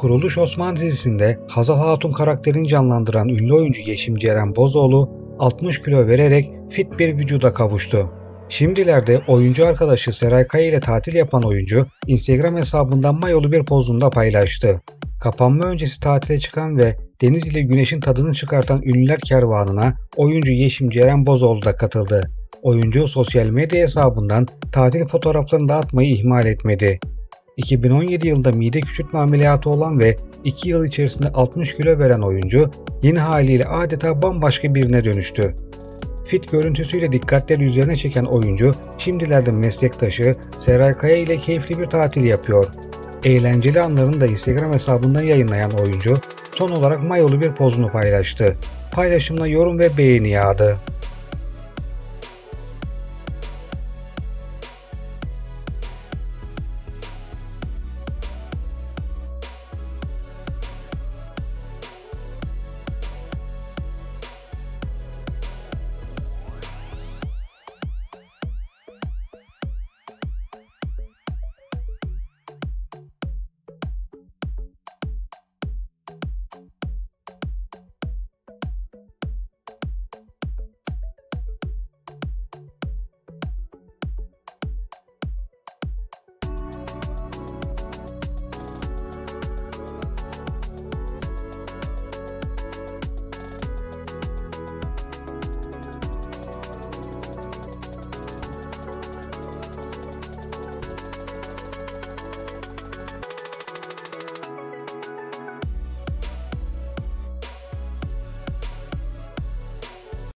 Kuruluş Osman dizisinde Hazal Hatun karakterini canlandıran ünlü oyuncu Yeşim Ceren Bozoğlu 60 kilo vererek fit bir vücuda kavuştu. Şimdilerde oyuncu arkadaşı Seray Kaya ile tatil yapan oyuncu Instagram hesabından mayolu bir pozunu da paylaştı. Kapanma öncesi tatile çıkan ve deniz ile güneşin tadını çıkartan ünlüler kervanına oyuncu Yeşim Ceren Bozoğlu da katıldı. Oyuncu sosyal medya hesabından tatil fotoğraflarını da atmayı ihmal etmedi. 2017 yılında mide küçültme ameliyatı olan ve 2 yıl içerisinde 60 kilo veren oyuncu yeni haliyle adeta bambaşka birine dönüştü. Fit görüntüsüyle dikkatleri üzerine çeken oyuncu şimdilerde meslektaşı Seray Kaya ile keyifli bir tatil yapıyor. Eğlenceli anlarını da Instagram hesabından yayınlayan oyuncu son olarak mayolu bir pozunu paylaştı. Paylaşımına yorum ve beğeni yağdı.